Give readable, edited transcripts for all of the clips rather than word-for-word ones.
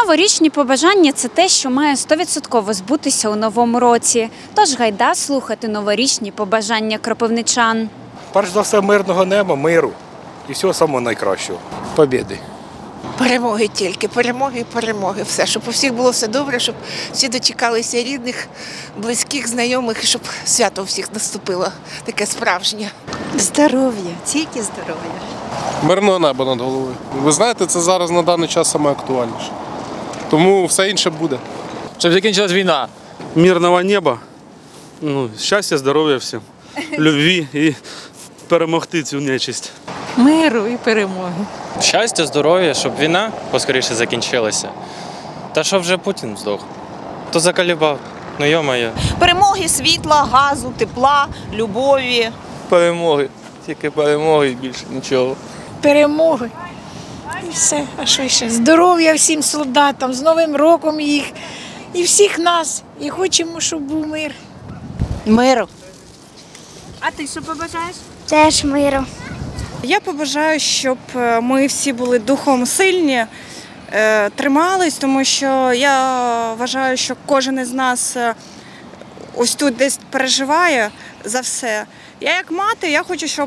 Новорічні побажання – це те, що має 100% збутися у новому році. Тож гайда слухати новорічні побажання кропивничан. Перш за все, мирного неба, миру і всього самого найкращого. Побєди. Перемоги тільки, перемоги і перемоги. Все, щоб у всіх було все добре, щоб всі дочекалися рідних, близьких, знайомих, і щоб свято у всіх наступило, таке справжнє. Здоров'я, тільки здоров'я. Мирного неба над головою. Ви знаєте, це зараз на даний час саме актуальніше. Тому все інше буде. Щоб закінчилась війна. Мирного неба, щастя, здоров'я всім, любві і перемогти цю нечисть. Миру і перемоги. Щастя, здоров'я, щоб війна поскоріше закінчилася. Та щоб вже Путін здох. То заколебав. Ну йо-моє. Перемоги світла, газу, тепла, любові. Перемоги. Тільки перемоги і більше нічого. Перемоги. І все, а що ще? Здоров'я всім солдатам, з Новим роком їх і всіх нас. І хочемо, щоб був мир. Миру. А ти що побажаєш? Теж миру. Я побажаю, щоб ми всі були духом сильні, тримались, тому що я вважаю, що кожен із нас ось тут десь переживає за все. Я як мати, я хочу, щоб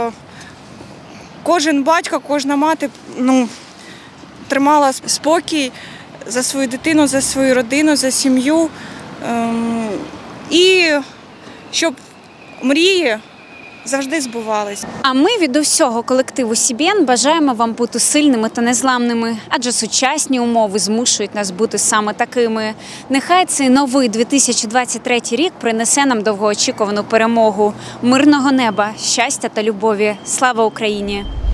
кожен батько, кожна мати тримала спокій за свою дитину, за свою родину, за сім'ю. І щоб мрії завжди збувались. А ми від усього колективу СІБІН бажаємо вам бути сильними та незламними, адже сучасні умови змушують нас бути саме такими. Нехай цей новий 2023 рік принесе нам довгоочікувану перемогу, мирного неба, щастя та любові. Слава Україні!